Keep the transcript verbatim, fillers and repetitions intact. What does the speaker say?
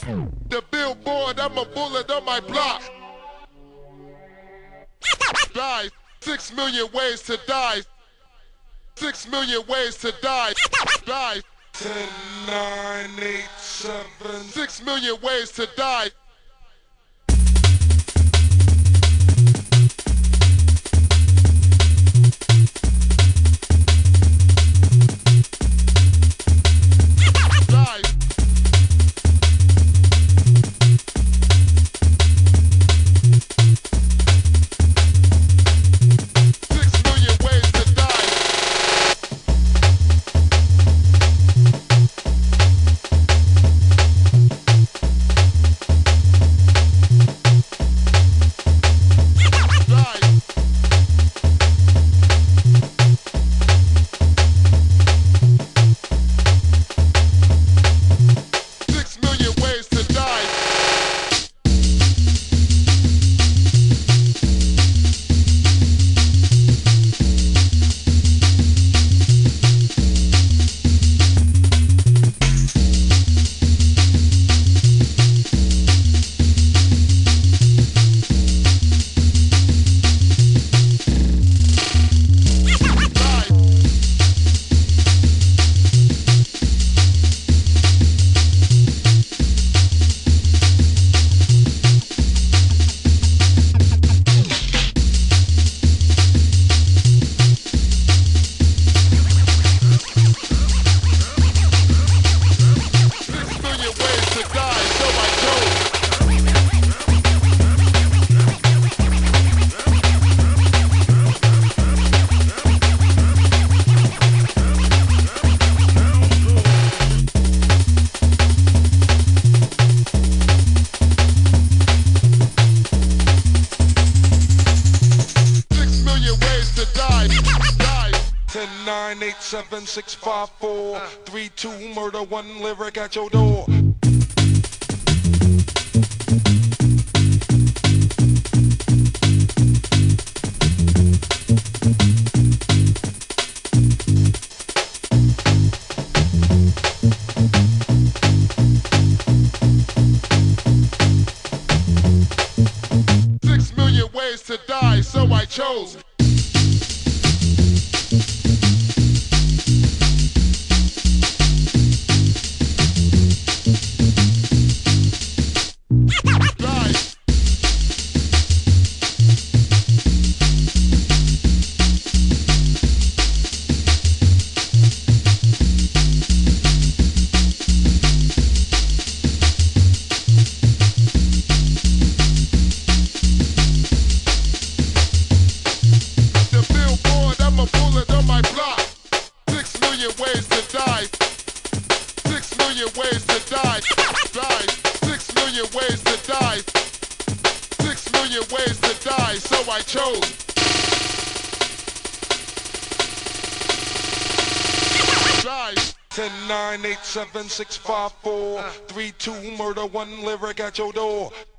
The billboard, I'm a bullet on my block. Die. Six million ways to die. Six million ways to die. Die. Ten, nine, eight, seven. Six million ways to die. nine eight seven six five four three two murder one lyric at your door. Six million ways to die, so I chose. Ways to die. Six million ways to die. Die. Six million ways to die. Six million ways to die. So I chose. Die. Ten nine eight seven six five four three two murder one lyric at your door.